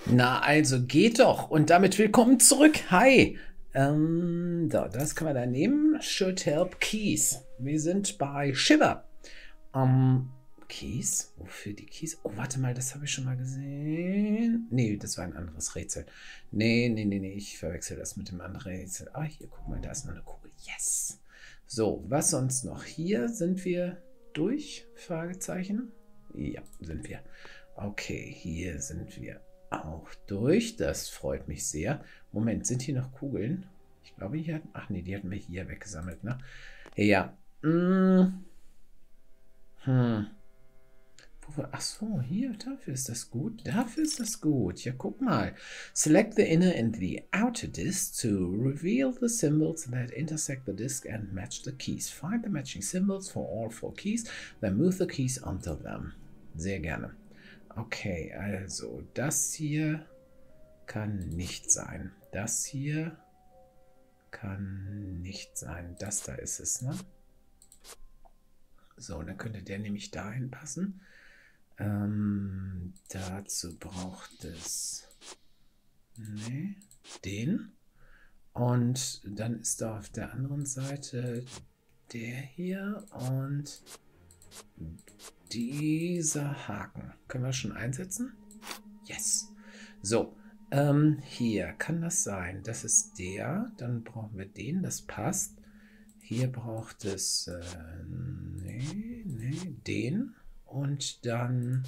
Na, also geht doch. Und damit willkommen zurück. Hi. So, das können wir da nehmen. Should help Keys. Wir sind bei Shiver. Keys? Wofür die Keys? Oh, warte mal, das habe ich schon mal gesehen. Nee, das war ein anderes Rätsel. Nee. Ich verwechsel das mit dem anderen Rätsel. Ah, hier, guck mal, da ist noch eine Kugel. Yes. So, was sonst noch? Hier sind wir durch? Fragezeichen. Ja, sind wir. Okay, hier sind wir auch durch. Das freut mich sehr. Moment, sind hier noch Kugeln? Ich glaube, hier hatten... Ach nee, die hatten wir hier weggesammelt, ne? Ja. Ach so, hier, dafür ist das gut. Dafür ist das gut. Ja, guck mal. Select the inner and the outer disk to reveal the symbols that intersect the disk and match the keys. Find the matching symbols for all four keys, then move the keys onto them. Sehr gerne. Okay, also das hier kann nicht sein. Das hier kann nicht sein. Das da ist es, ne? So, dann könnte der nämlich dahin passen. Dazu braucht es den. Und dann ist da auf der anderen Seite der hier und dieser Haken. Können wir schon einsetzen? Yes. So, hier kann das sein. Das ist der. Dann brauchen wir den. Das passt. Hier braucht es den. Und dann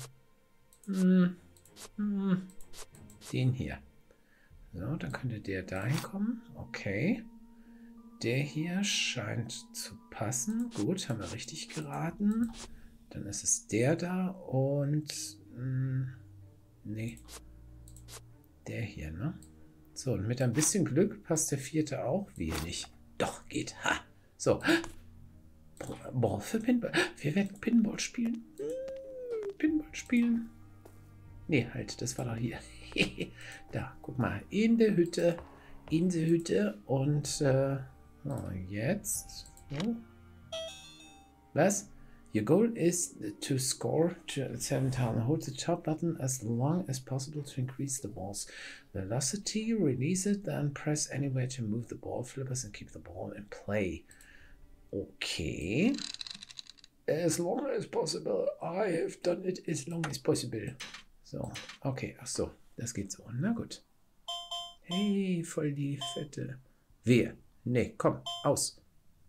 den hier. So, dann könnte der dahin kommen. Okay. Der hier scheint zu passen. Gut, haben wir richtig geraten. Dann ist es der da und nee. Der hier, ne? So, und mit ein bisschen Glück passt der vierte auch. Wenig. Doch, geht. Ha! So. Boah, für Pinball. Wir werden Pinball spielen. Pinball spielen. Nee, halt, das war doch hier. Da, guck mal. In der Hütte. In der Hütte. Und jetzt. Oh. Was? Your goal is to score 7,000. Hold the top button as long as possible to increase the ball's velocity. Release it, then press anywhere to move the ball flippers and keep the ball in play. Okay. As long as possible. I have done it as long as possible. So, okay, ach so, das geht so. Na gut. Hey, voll die fette. Wer? Nee, komm, aus.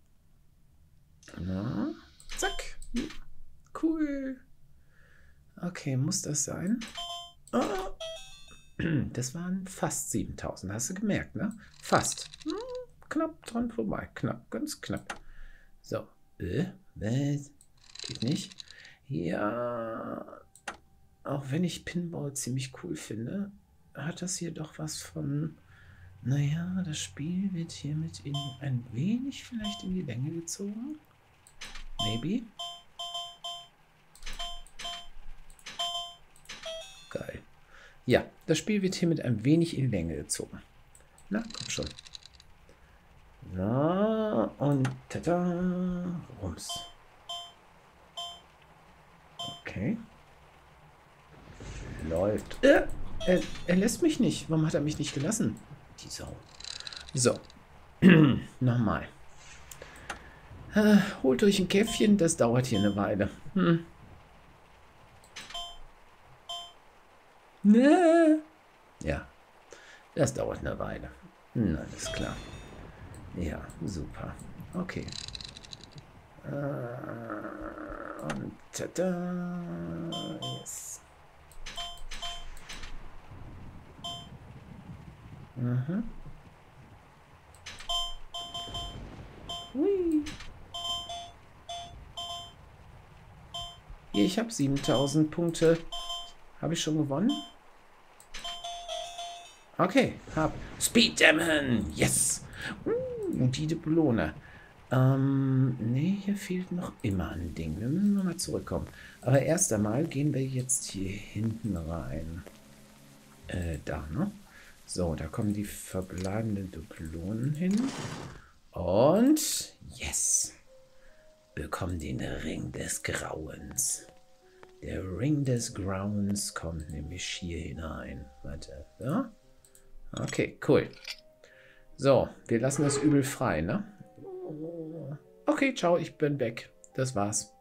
Na, zack. Cool. Okay, muss das sein? Oh. Das waren fast 7.000. Hast du gemerkt, ne? Fast. Knapp dran vorbei. Knapp, ganz knapp. So. Was? Geht nicht. Ja. Auch wenn ich Pinball ziemlich cool finde, hat das hier doch was von... Naja, das Spiel wird hiermit ein wenig vielleicht in die Länge gezogen. Maybe. Geil. Ja, das Spiel wird hiermit ein wenig in die Länge gezogen. Na, komm schon. So, und tada, rums. Okay. Läuft. Er lässt mich nicht. Warum hat er mich nicht gelassen? Die Sau. So. Nochmal. Holt euch ein Käffchen, das dauert hier eine Weile. Ne? Ja, das dauert eine Weile. Alles klar. Ja, super. Okay. Und tada. Yes. Hui. Hier, ich habe 7.000 Punkte. Habe ich schon gewonnen? Okay, hab. Speed Demon! Yes! Die Belohner. Nee, hier fehlt noch immer ein Ding. Wir müssen nochmal zurückkommen. Aber erst einmal gehen wir jetzt hier hinten rein. Da, ne? So, da kommen die verbleibenden Duplonen hin. Und yes! Bekommen den Ring des Grauens. Der Ring des Grauens kommt nämlich hier hinein. Warte, ja? Okay, cool. So, wir lassen das Übel frei, ne? Okay, ciao, ich bin weg. Das war's.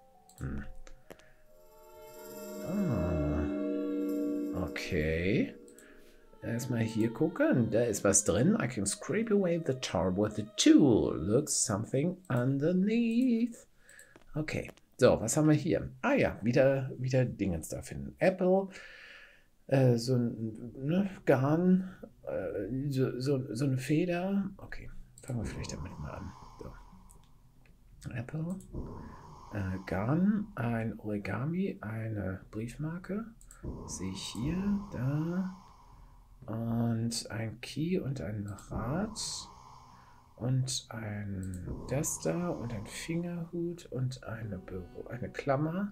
Okay. Erstmal hier gucken. Da ist was drin. I can scrape away the tar with the tool. Looks something underneath. Okay. So, was haben wir hier? Ah ja, wieder Dingens da finden. Apple. So ein Garn. So eine Feder. Okay. Fangen wir vielleicht damit mal an. So. Apple. Garn. Ein Origami. Eine Briefmarke. Sehe ich hier. Da. Und ein Key und ein Rad und ein Duster und ein Fingerhut und eine Klammer.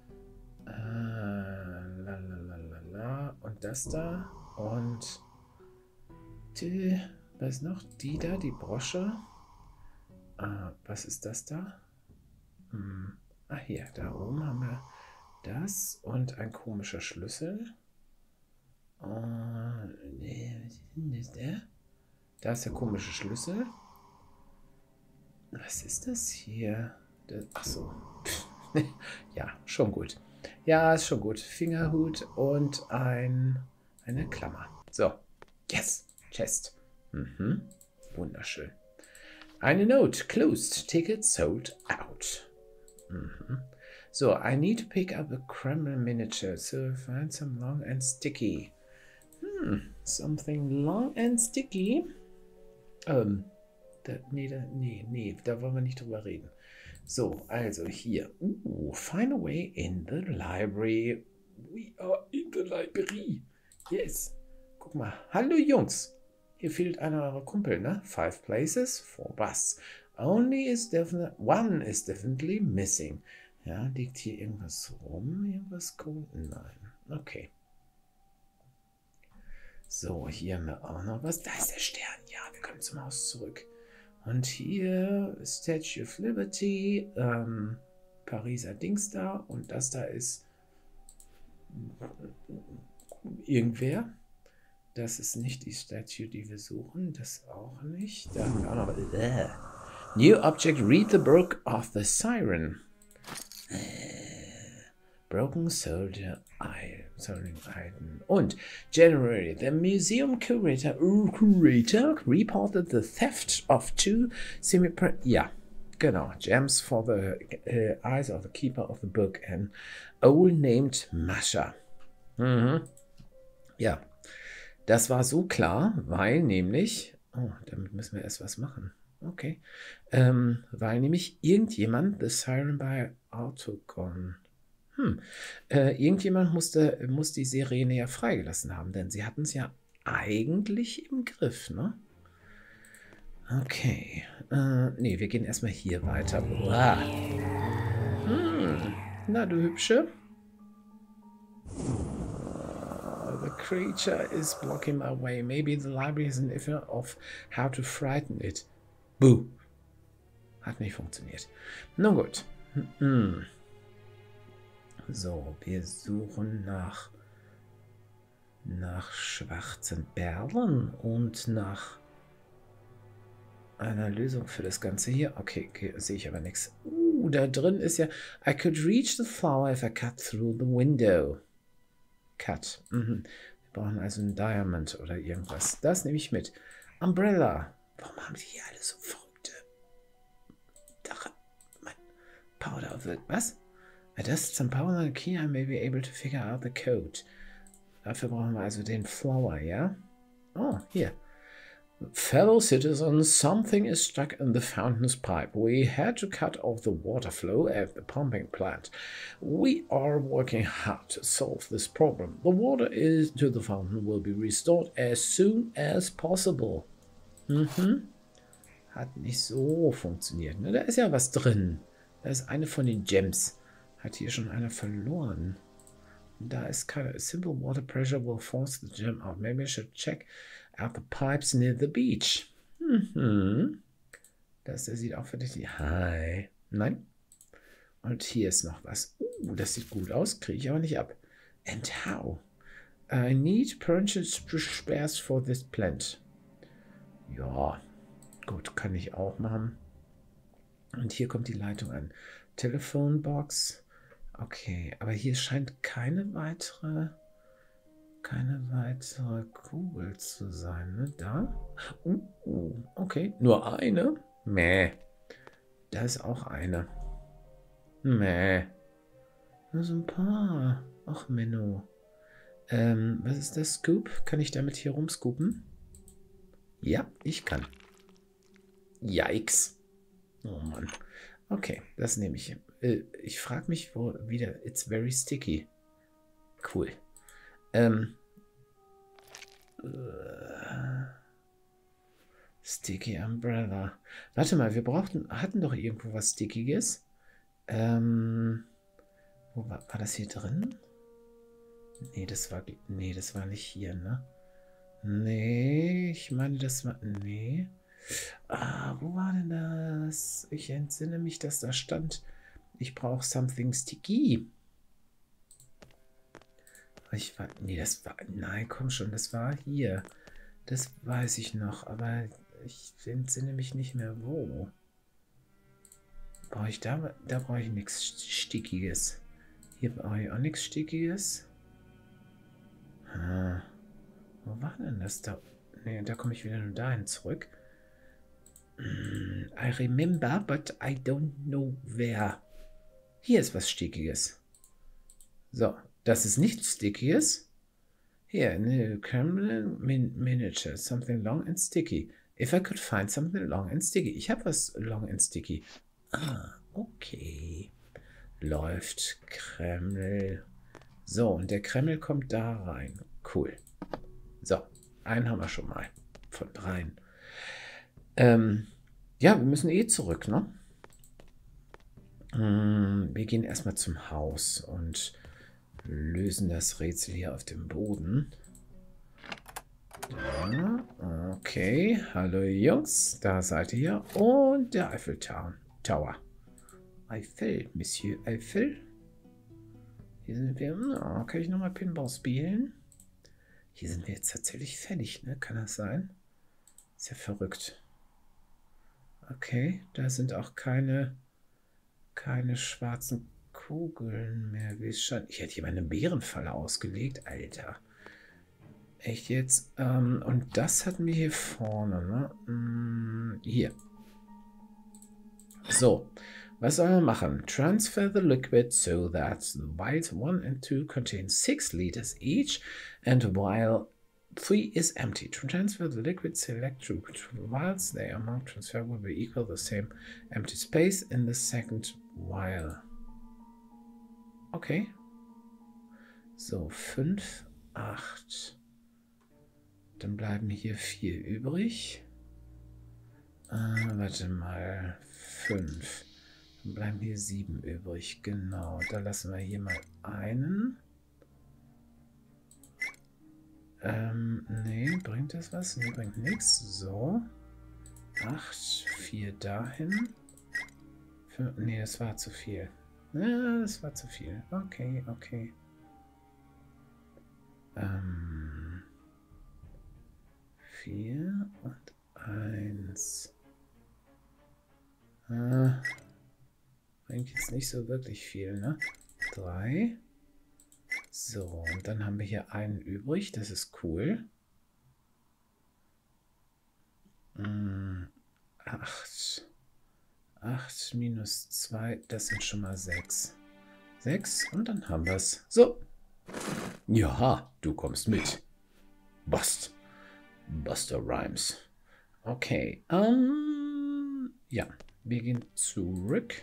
Und das da. Und was ist noch? Die da, die Brosche. Was ist das da? Hier, da oben haben wir das und ein komischer Schlüssel. Was ist das? Da ist der komische Schlüssel. Was ist das hier? Achso. Ja, schon gut. Ja, ist schon gut. Fingerhut und eine Klammer. So. Yes. Chest. Wunderschön. Eine Note. Closed. Ticket sold out. So, I need to pick up a Kremlin miniature, so find some long and sticky. Something long and sticky. Nee, da wollen wir nicht drüber reden. So, also hier. Find a way in the library. We are in the library. Yes. Guck mal. Hallo Jungs. Hier fehlt einer eurer Kumpel, ne? 5 places, 4 bus. One is definitely missing. Ja, liegt hier irgendwas rum? Irgendwas cool? Nein. Okay. So, hier haben wir auch noch was. Da ist der Stern. Ja, wir können zum Haus zurück. Und hier Statue of Liberty, Pariser Dings da. Und das da ist irgendwer. Das ist nicht die Statue, die wir suchen. Das auch nicht. Da haben wir auch noch. New object, read the book of the siren. Broken Soldier Item. Und January, the museum curator reported the theft of 2 ja, genau, gems for the eyes of the keeper of the book, an owl named Masha. Ja, das war so klar, weil nämlich, damit müssen wir erst was machen. Okay, weil nämlich irgendjemand The Siren by Autogon irgendjemand muss die Sirene ja freigelassen haben, denn sie hatten es ja eigentlich im Griff, ne? Okay. Nee, wir gehen erstmal hier weiter. Na, du Hübsche. The creature is blocking my way. Maybe the library is an effort of how to frighten it. Boo. Hat nicht funktioniert. Nun gut. So, wir suchen nach schwarzen Perlen und nach einer Lösung für das Ganze hier. Okay, sehe ich aber nichts. Da drin ist ja I could reach the flower if I cut through the window. Cut. Wir brauchen also ein Diamond oder irgendwas. Das nehme ich mit. Umbrella. Warum haben die hier alle so verrückte Powder of the... Was? I dust some powder on the key, I may be able to figure out the code. Dafür brauchen wir also den Flower, ja? Oh, hier. Fellow citizens, something is stuck in the fountain's pipe. We had to cut off the water flow at the pumping plant. We are working hard to solve this problem. The water to the fountain will be restored as soon as possible. Hat nicht so funktioniert. Ne? Da ist ja was drin. Da ist eine von den Gems. Hat hier schon einer verloren. Da ist keine... Simple water pressure will force the gem out. Maybe I should check out the pipes near the beach. Der sieht auch verdächtig... Hi. Nein. Und hier ist noch was. Das sieht gut aus, kriege ich aber nicht ab. And how? I need purchase spares for this plant. Ja, gut, kann ich auch machen. Und hier kommt die Leitung an. Telephonebox. Okay, aber hier scheint keine weitere Kugel zu sein, ne? Da? Okay, nur eine? Mäh. Da ist auch eine. Mäh. Nur so ein paar. Ach, Menno. Was ist das? Scoop? Kann ich damit hier rumscoopen? Ja, ich kann. Yikes. Oh Mann. Okay, das nehme ich. Ich frage mich, wo wieder. It's very sticky. Cool. Sticky Umbrella. Warte mal, wir hatten doch irgendwo was Stickiges. Wo war das hier drin? Nee, das war nicht hier, ne? Nee, ich meine, das war... Nee. Wo war denn das? Ich entsinne mich, dass da stand, ich brauche something sticky. Nein, komm schon, das war hier. Das weiß ich noch, aber ich entsinne mich nicht mehr, wo. Brauche ich da brauche ich nichts Stickiges. Hier brauche ich auch nichts Stickiges. Wo war denn das da? Ne, da komme ich wieder nur dahin zurück. I remember, but I don't know where. Hier ist was Stickiges. So, das ist nichts Stickiges. Here, new Kremlin miniature, something long and sticky. If I could find something long and sticky. Ich habe was long and sticky. Okay. Läuft Kreml. So, und der Kreml kommt da rein. Cool. So, einen haben wir schon mal. Von 3. Ja, wir müssen eh zurück, ne? Wir gehen erstmal zum Haus und lösen das Rätsel hier auf dem Boden. Ja, okay. Hallo Jungs, da seid ihr. Und der Eiffel Tower. Eiffel, Monsieur Eiffel. Hier sind wir. Kann ich nochmal Pinball spielen? Hier sind wir jetzt tatsächlich fertig, ne? Kann das sein? Ist ja verrückt. Okay, da sind auch keine schwarzen Kugeln mehr, wie es scheint. Ich hätte hier meine Bärenfalle ausgelegt, Alter. Echt jetzt? Und das hatten wir hier vorne, ne? Hier. So, was sollen wir machen? Transfer the liquid so that the vials 1 and 2 contain 6 liters each and vial 3 is empty. To transfer the liquid, select two vials. The amount transferred will be equal the same empty space in the second vial. Okay. So, 5, 8. Dann bleiben hier 4 übrig. Warte mal. 5. Dann bleiben hier 7 übrig. Genau. Da lassen wir hier mal einen. Nee, bringt das was? Nee, bringt nichts. So. 8, 4 dahin. 5, nee, das war zu viel. Ja, das war zu viel. Okay, okay. 4 und 1. Bringt jetzt nicht so wirklich viel, ne? 3. So, und dann haben wir hier einen übrig. Das ist cool. 8. 8 minus 2, das sind schon mal 6. 6 und dann haben wir es. So. Ja, du kommst mit. Buster Rhymes. Okay. Ja, wir gehen zurück.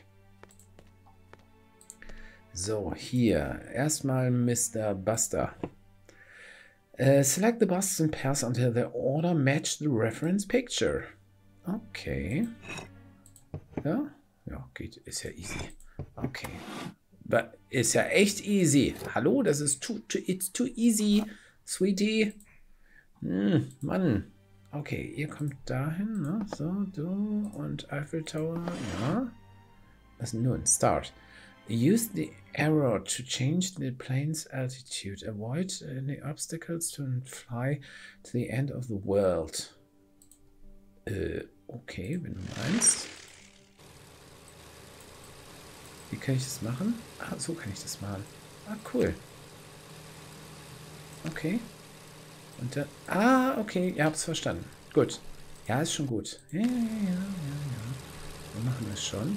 So, hier. Erstmal Mr. Buster. Select the busts and pairs until the order match the reference picture. Okay. Ja? Ja, geht. Ist ja easy. Okay. Ist ja echt easy. Hallo, das ist it's too easy, sweetie. Mann. Okay, ihr kommt dahin, ne? So, du und Eiffel Tower, ja. Das ist nur ein Start. Use the arrow to change the plane's altitude. Avoid any obstacles to fly to the end of the world. Okay, wenn du meinst. Wie kann ich das machen? Ah, so kann ich das machen. Ah, cool. Okay. Und dann... Ah, okay, ihr habt es verstanden. Gut. Ja, ist schon gut. Ja. Wir machen das schon.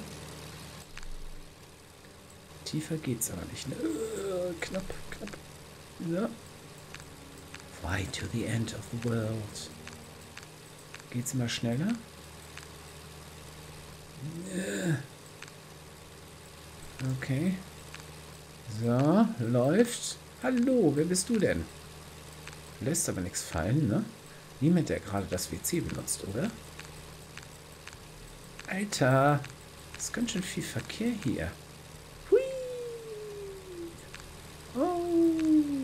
Tiefer geht's aber nicht. Ne? Knapp. So. Fly to the end of the world. Geht's immer schneller? Okay. So, läuft. Hallo, wer bist du denn? Lässt aber nichts fallen, ne? Niemand, der gerade das WC benutzt, oder? Alter, ist ganz schön viel Verkehr hier. Hui! Oh!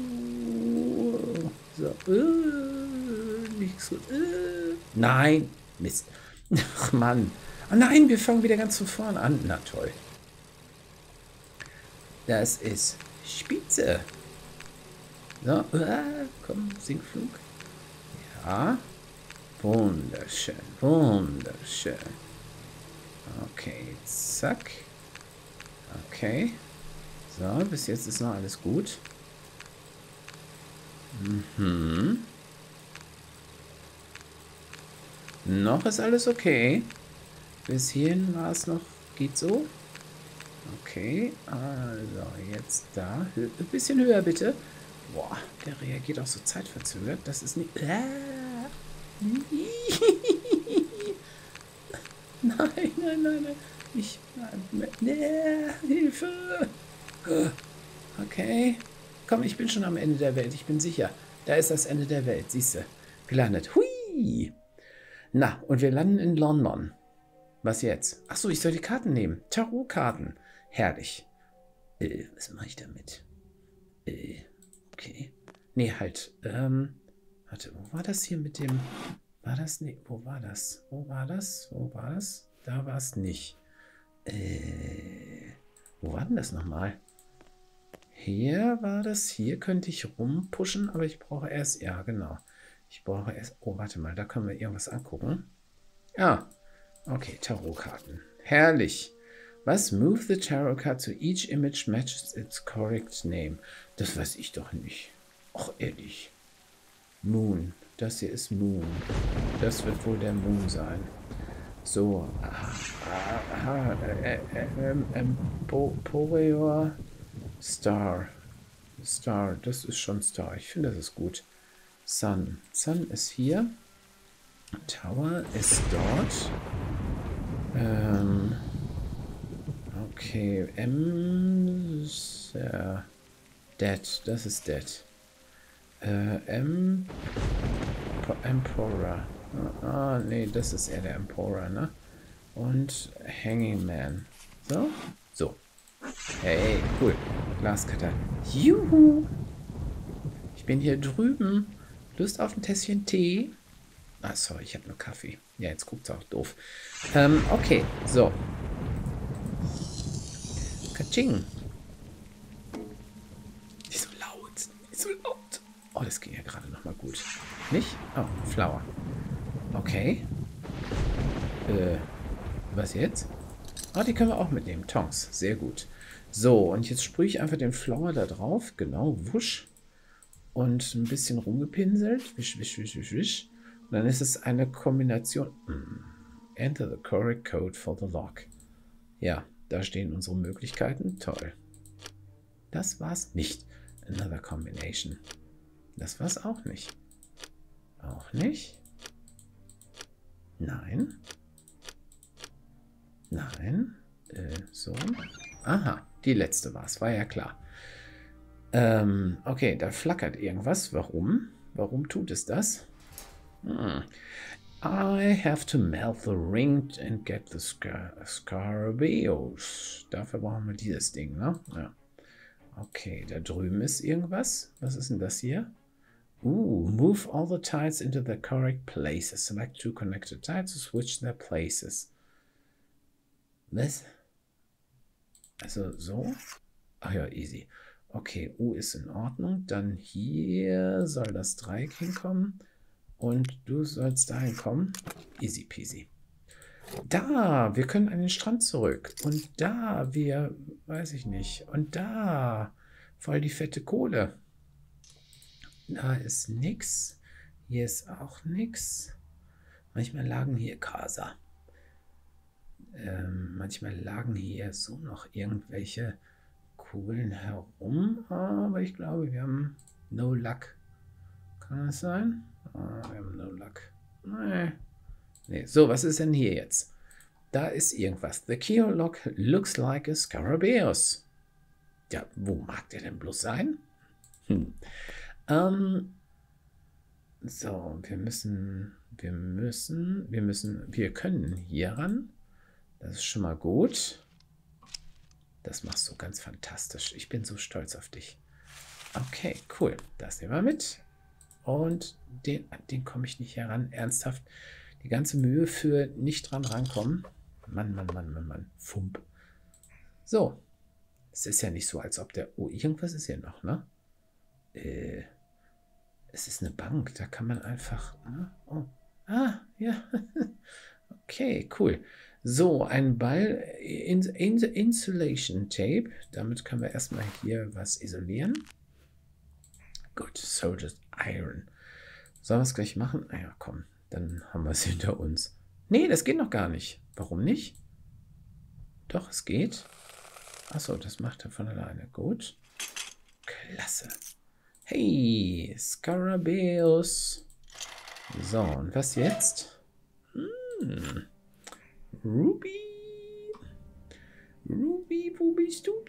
So, nichts gut. Nein! Mist. Ach, Mann. Oh nein, wir fangen wieder ganz von vorn an. Na toll. Das ist spitze. So, komm, Sinkflug. Ja. Wunderschön, wunderschön. Okay, zack. Okay. So, bis jetzt ist noch alles gut. Noch ist alles okay. Bis hierhin war es noch, geht so. Okay, also jetzt da. Ein bisschen höher bitte. Boah, der reagiert auch so zeitverzögert. Das ist nicht... Nein. Ich... Hilfe! Okay. Komm, ich bin schon am Ende der Welt. Ich bin sicher. Da ist das Ende der Welt. Siehst du. Gelandet. Hui! Na, und wir landen in London. Was jetzt? Achso, ich soll die Karten nehmen. Tarotkarten. Herrlich. Was mache ich damit? Okay. Nee, halt. Warte, wo war das hier mit dem... War das? Nee, wo war das? Wo war das? Da war es nicht. Wo war denn das nochmal? Hier war das. Hier könnte ich rumpushen, aber ich brauche erst... Ja, genau. Ich brauche erst... Oh, warte mal, da können wir irgendwas angucken. Ah, okay, Tarotkarten. Herrlich. Was? Move the tarot card to each image matches its correct name. Das weiß ich doch nicht. Och, ehrlich. Moon. Das hier ist Moon. Das wird wohl der Moon sein. So. Power Star. Star. Das ist schon Star. Ich finde, das ist gut. Sun. Sun ist hier. Tower ist dort. Okay. M. Dead. Das ist Dead. Emperor. Ah, nee, das ist eher der Emperor, ne? Und Hanging Man. So? So. Hey, cool. Glascutter. Juhu! Ich bin hier drüben. Lust auf ein Tässchen Tee? Ah, sorry, ich habe nur Kaffee. Ja, jetzt guckt es auch doof. Okay, so. Katsching. Nicht so laut. Nicht so laut. Oh, das ging ja gerade noch mal gut. Nicht? Oh, Flower. Okay. Was jetzt? Ah, die können wir auch mitnehmen. Tongs. Sehr gut. So, und jetzt sprühe ich einfach den Flower da drauf. Genau, wusch. Und ein bisschen rumgepinselt. Wisch, wisch, wisch, wisch, wisch. Und dann ist es eine Kombination. Enter the correct code for the lock. Ja, da stehen unsere Möglichkeiten. Toll. Das war's nicht. Another combination. Das war's auch nicht. Auch nicht. Nein. Nein. So. Aha, die letzte war's. War ja klar. Okay, da flackert irgendwas. Warum? Warum tut es das? I have to melt the ring and get the Scarabäus. Dafür brauchen wir dieses Ding, ne? Ja. Okay, da drüben ist irgendwas. Was ist denn das hier? Move all the tiles into the correct places. Select two connected tiles to switch their places. Was? Also so. Ach ja, easy. Okay, U ist in Ordnung. Dann hier soll das Dreieck hinkommen. Und du sollst dahin kommen. Easy peasy. Da, wir können an den Strand zurück. Und da, wir, weiß ich nicht. Und da, voll die fette Kohle. Da ist nix. Hier ist auch nix. Manchmal lagen hier Casa. Manchmal lagen hier so noch irgendwelche Kugeln herum. Aber ich glaube, wir haben no luck. Kann das sein? Wir haben no luck. Nee. So, was ist denn hier jetzt? Da ist irgendwas. The keyhole lock looks like a Scarabaeus. Ja, wo mag der denn bloß sein? So, wir können hier ran. Das ist schon mal gut. Das machst du ganz fantastisch. Ich bin so stolz auf dich. Okay, cool. Das nehmen wir mit. Und den komme ich nicht heran. Ernsthaft. Die ganze Mühe für nicht dran rankommen. Mann. Fump. So. Es ist ja nicht so, als ob der... Oh, irgendwas ist hier noch, ne? Es ist eine Bank. Da kann man einfach... Ne? Oh. Ah, ja. Okay, cool. So, ein Ball, Insulation Tape. Damit können wir erstmal hier was isolieren. Gut, Soldered Iron. Sollen wir es gleich machen? Ah ja, komm, dann haben wir es hinter uns. Nee, das geht noch gar nicht. Warum nicht? Doch, es geht. Achso, das macht er von alleine. Gut. Klasse. Hey, Scarabaeus. So, und was jetzt? Ruby, wo bist du?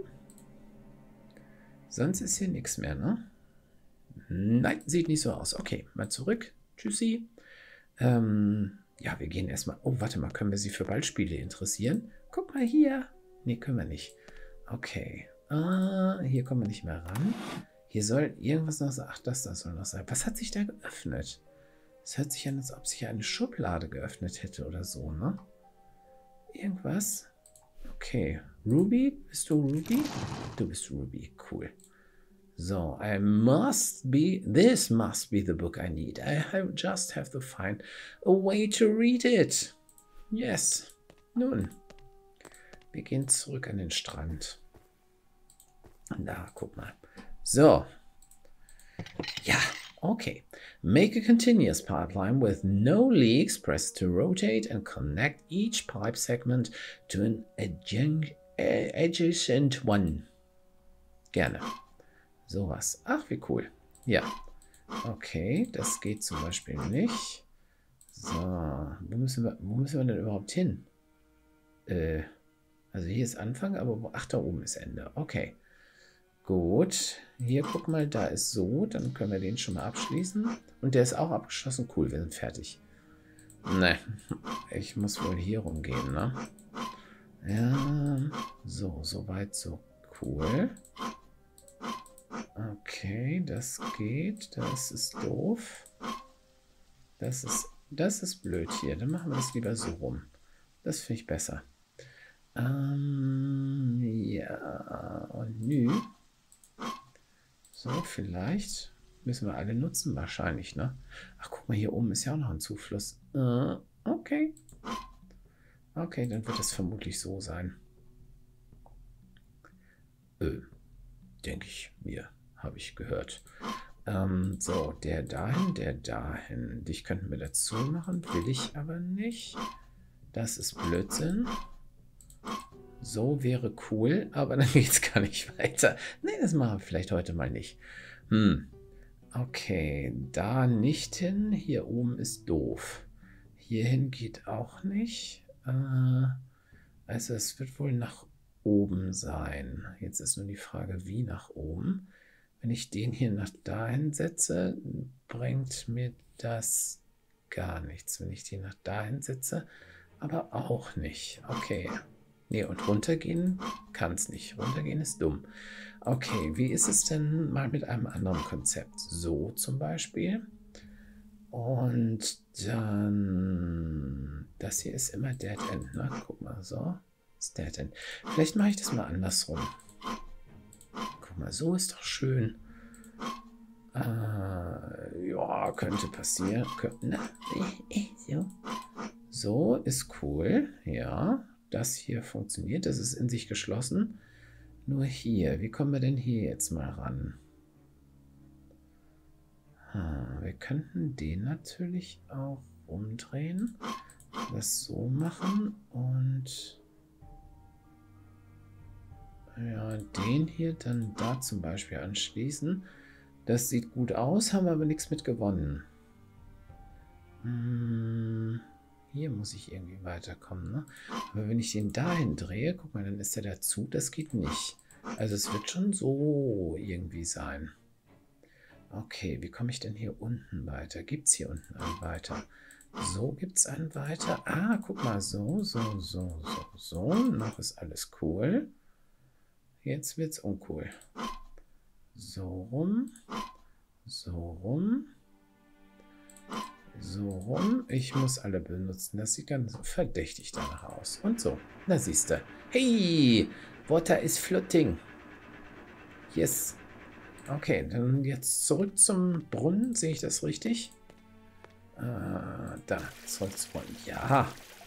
Sonst ist hier nichts mehr, ne? Nein, sieht nicht so aus. Okay, mal zurück. Tschüssi. Ja, wir gehen erstmal... Oh, warte mal, können wir sie für Ballspiele interessieren? Guck mal hier. Nee, können wir nicht. Okay. Hier kommen wir nicht mehr ran. Hier soll irgendwas noch sein. Ach, das soll noch sein. Was hat sich da geöffnet? Es hört sich an, als ob sich eine Schublade geöffnet hätte oder so, ne? Irgendwas? Okay. Ruby? Bist du Ruby? Du bist Ruby. Cool. So, this must be the book I need. Just have to find a way to read it. Yes. Nun. Wir gehen zurück an den Strand. Da, guck mal. So. Ja. Okay, make a continuous pipeline with no leaks. Press to rotate and connect each pipe segment to an adjacent one. Gerne. Sowas. Ach, wie cool. Ja. Okay, das geht zum Beispiel nicht. So, wo müssen wir denn überhaupt hin? Also hier ist Anfang, aber ach, da oben ist Ende. Okay. Gut, hier guck mal, da ist so, dann können wir den schon mal abschließen. Und der ist auch abgeschlossen. Cool, wir sind fertig. Ne, ich muss wohl hier rumgehen, ne? Ja, so weit, so cool. Okay, das geht, das ist doof. Das ist blöd hier, dann machen wir das lieber so rum. Das finde ich besser. Ja, und nü. So, vielleicht müssen wir alle nutzen, wahrscheinlich, ne? Ach, guck mal, hier oben ist ja auch noch ein Zufluss. Okay. Okay, dann wird es vermutlich so sein. Denke ich mir, habe ich gehört. So, der dahin. Dich könnten wir dazu machen, will ich aber nicht. Das ist Blödsinn. So wäre cool, aber dann geht es gar nicht weiter. Nee, das machen wir vielleicht heute mal nicht. Okay, da nicht hin. Hier oben ist doof. Hierhin geht auch nicht. Also es wird wohl nach oben sein. Jetzt ist nur die Frage, wie nach oben. Wenn ich den hier nach dahin setze, bringt mir das gar nichts. Wenn ich den nach dahin setze, aber auch nicht. Okay. Nee, und runtergehen kann es nicht. Runtergehen ist dumm. Okay, wie ist es denn mal mit einem anderen Konzept? So zum Beispiel. Und dann, das hier ist immer Dead End, ne? Guck mal, so. ist der denn? Vielleicht mache ich das mal andersrum. Guck mal, so ist doch schön. Ja, könnte passieren. So. So ist cool. Ja, das hier funktioniert. Das ist in sich geschlossen. Nur hier. Wie kommen wir denn hier jetzt mal ran? Wir könnten den natürlich auch umdrehen. Das so machen und ja, den hier dann da zum Beispiel anschließen. Das sieht gut aus, haben wir aber nichts mit gewonnen. Hier muss ich irgendwie weiterkommen, ne? Aber wenn ich den dahin drehe, guck mal, dann ist der dazu. Das geht nicht. Also es wird schon so irgendwie sein. Okay, wie komme ich denn hier unten weiter? Gibt es hier unten einen weiter? So gibt es einen weiter. Ah, guck mal, so. Noch ist alles cool. Jetzt wird es uncool. So rum. So rum. So rum. Ich muss alle benutzen. Das sieht ganz verdächtig danach aus. Und so. Da siehst du. Hey, Water is floating. Yes. Okay, dann jetzt zurück zum Brunnen. Sehe ich das richtig? Da, zurück zum Brunnen. Ja.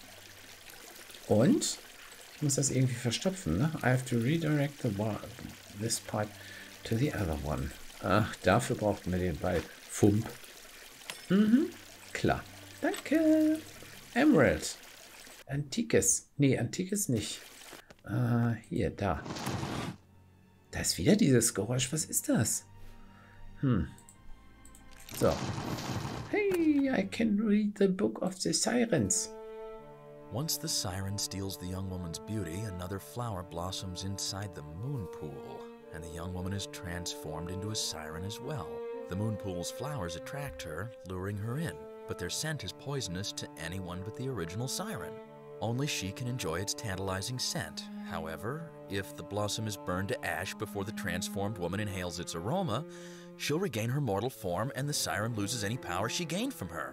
Und? Ich muss das irgendwie verstopfen, ne? I have to redirect this pipe to the other one. Ach, dafür brauchten wir den Ball. Fump. Klar. Danke. Emerald. Antikes. Nee, Antikes nicht. Hier, da. Da ist wieder dieses Geräusch. Was ist das? So. Hey, I can read the book of the sirens. Once the siren steals the young woman's beauty, another flower blossoms inside the moon pool, and the young woman is transformed into a siren as well. The moon pool's flowers attract her, luring her in, but their scent is poisonous to anyone but the original siren. Only she can enjoy its tantalizing scent. However, if the blossom is burned to ash before the transformed woman inhales its aroma, she'll regain her mortal form and the siren loses any power she gained from her.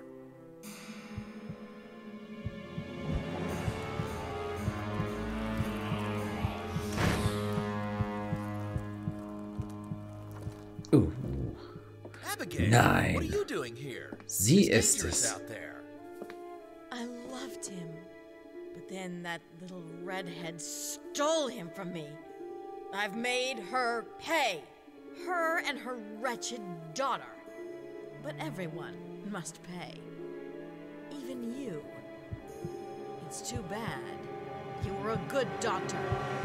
Abigail, Nein. what are you doing here? Sie It's ist dangerous es. out there. I loved him, but then that little redhead stole him from me. I've made her pay. Her and her wretched daughter. But everyone must pay. Even you. It's too bad. You were a good doctor.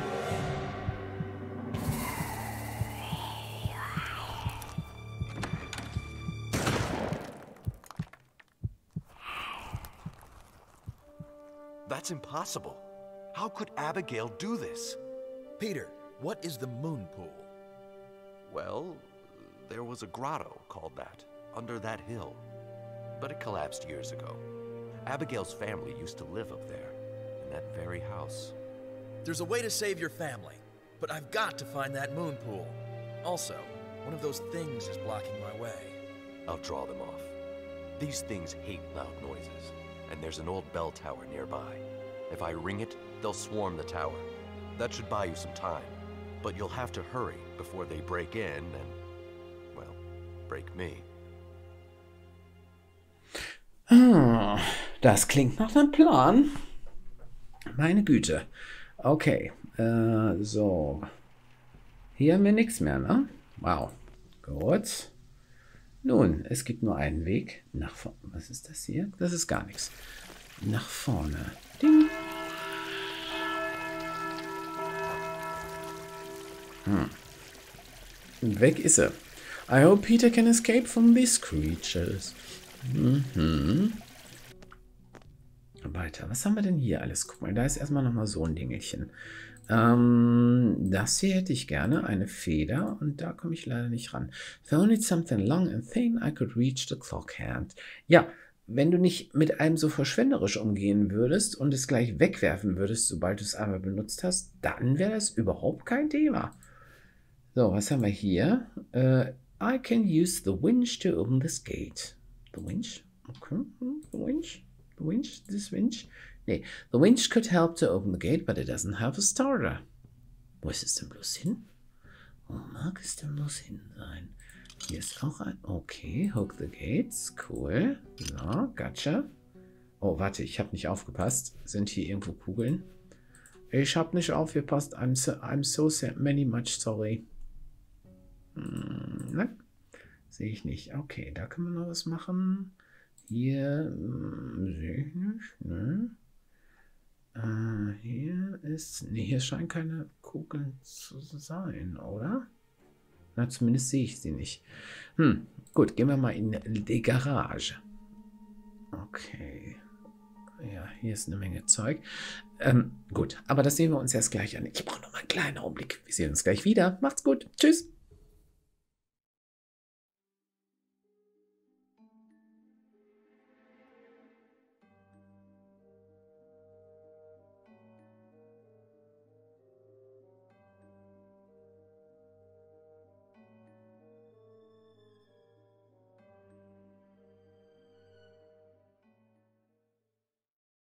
That's impossible. How could Abigail do this? Peter, what is the moon pool? Well, there was a grotto called that, under that hill. But it collapsed years ago. Abigail's family used to live up there, in that very house. There's a way to save your family, but I've got to find that moon pool. Also, one of those things is blocking my way. I'll draw them off. These things hate loud noises, and there's an old bell tower nearby. If I ring it, they'll swarm the tower. That should buy you some time. But you'll have to hurry before they break in and, well, break me. Das klingt nach einem Plan. Meine Güte. Okay. So. Hier haben wir nichts mehr, ne? Wow. Gut. Nun, es gibt nur einen Weg. Nach vorne. Was ist das hier? Das ist gar nichts. Nach vorne. Ding. Weg ist er. I hope Peter can escape from these creatures. Weiter. Was haben wir denn hier alles? Guck mal, da ist erstmal nochmal so ein Dingelchen. Das hier hätte ich gerne. Eine Feder. Und da komme ich leider nicht ran. If I only something long and thin, I could reach the clock hand. Ja, wenn du nicht mit einem so verschwenderisch umgehen würdest und es gleich wegwerfen würdest, sobald du es einmal benutzt hast, dann wäre das überhaupt kein Thema. So, was haben wir hier? I can use the winch to open this gate. The winch? Okay. The winch? The winch? This winch? Nee. The winch could help to open the gate, but it doesn't have a starter. Wo ist es denn bloß hin? Wo mag es denn bloß hin sein? Hier ist auch ein... Okay, hook the gates. Cool. Ja, gotcha. Oh, warte, ich habe nicht aufgepasst. Sind hier irgendwo Kugeln? Ich habe nicht aufgepasst. I'm so many much sorry. Ne? Sehe ich nicht. Okay, da können wir noch was machen. Hier sehe ich nicht. Ne? Hier ist... Ne, hier scheinen keine Kugeln zu sein, oder? Na, zumindest sehe ich sie nicht. Gut, gehen wir mal in die Garage. Okay. Ja, hier ist eine Menge Zeug. Gut, aber das sehen wir uns erst gleich an. Ich brauche noch mal einen kleinen Augenblick. Wir sehen uns gleich wieder. Macht's gut. Tschüss.